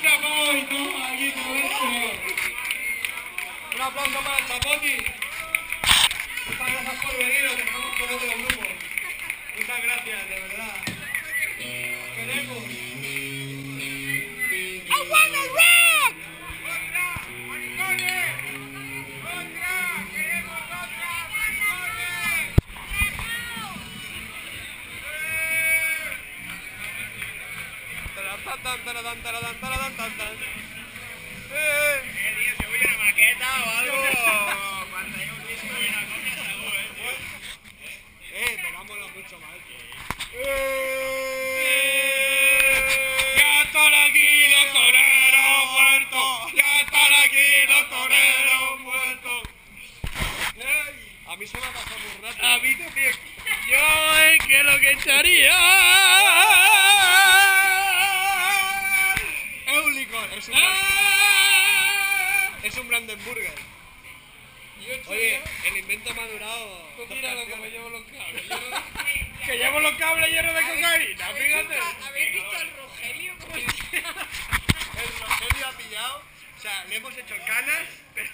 Un aplauso para el Chapoqui. Muchas gracias por venir, os dejamos con otro grupo. Muchas gracias, de verdad. Queremos. I wanna rock! ¡Otra! ¡Maricones! ¡Otra! ¡Queremos otra! ¡Maricones! Tío, ¿se oye una maqueta o algo? Cuando hay un disco y una cosa, seguro, tío. Pegámoslo mucho más. ¡Ya están aquí los toreros muertos! ¡Ya están aquí los toreros muertos! A mí se me ha pasado muy rápido. A mí también. Yo es que lo que echaría Es un licor, es un Brandenburger. Oye, el invento me ha durado. Tú míralo como llevo los cables. Que llevo los cables llenos de cocaína, fíjate. ¿Habéis visto el Rogelio? ¿Cómo está? El Rogelio ha pillado. O sea, le hemos hecho canas, pero.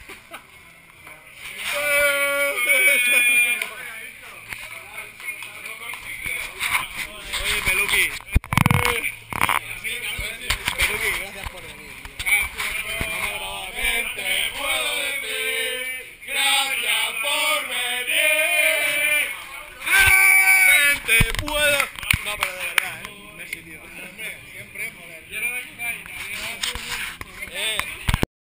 Oye, Peluqui. Peluqui, gracias por venir. Te puedo decir gracias por venir. Te puedo